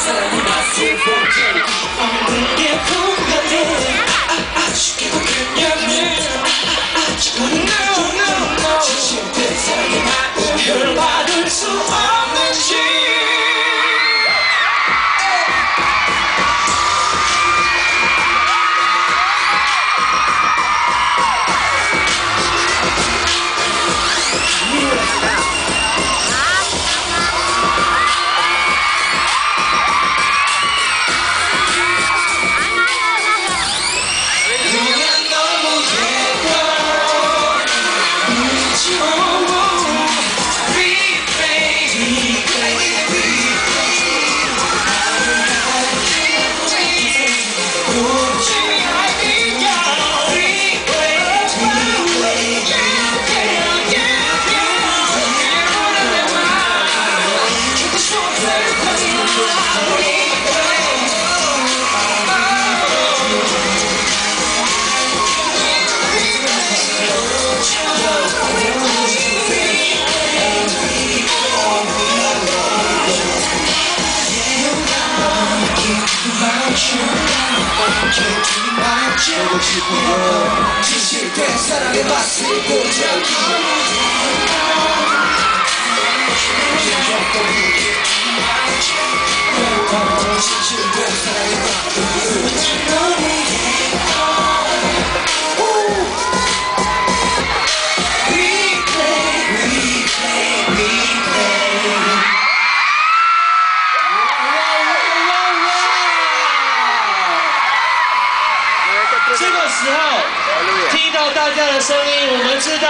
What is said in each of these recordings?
这个时候听到大家的声音，我们知道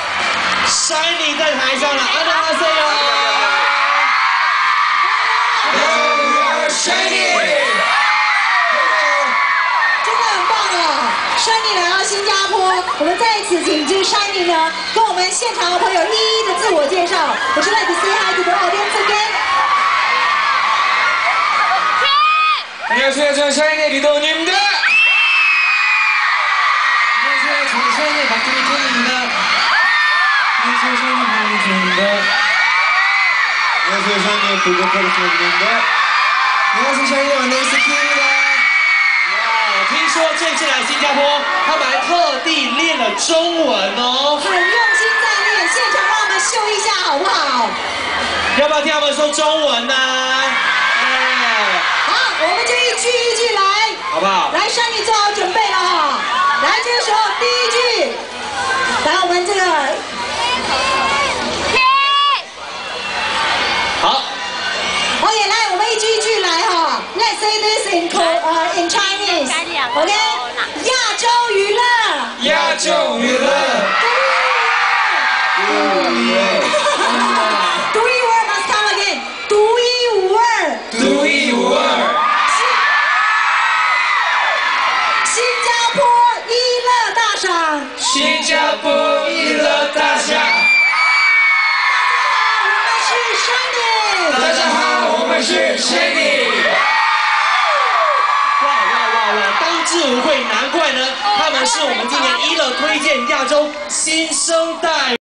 SHINee 在台上了。안녕하세요。SHINee。 真的很棒哦 ！SHINee 来到新加坡，我们在此请这 SHINee 呢，跟我们现场的朋友一一的自我介绍。我是 like to say hi to the audience again。 안녕하세요, 저는 샤이니의 리더입니다. 안녕하세요, 저는 샤이니의 박준희 톤입니다. 안녕하세요, 샤이니 박준희 톤입니다. 안녕하세요, 샤이니의 불고파리 톤입니다. 안녕하세요, 샤이니의 만나이스 키입니다. 听说这次来新加坡，他们还特地练了中文哦， 很用心在练，现场让我们秀一下好不好？ 要不要听他们说中文呢？ 好，我们就一句一句来， 好不好？ 来，SHINee做好准备了哈。来，这个时候第一句，来我们这个， 好。 OK， 来，我们一句一句来哈。Let's say this in Chinese，OK？ 亚洲娱乐， 亚洲娱乐， 独一无二 ，must come again， 独一无二， 独一无二。 新加坡娱乐大赏， 新加坡娱乐大奖。 大家好，我们是 SHINee。 大家好，我们是 SHINee。 哇，当之无愧，难怪呢，他们是我们今年一乐推荐亚洲新生代。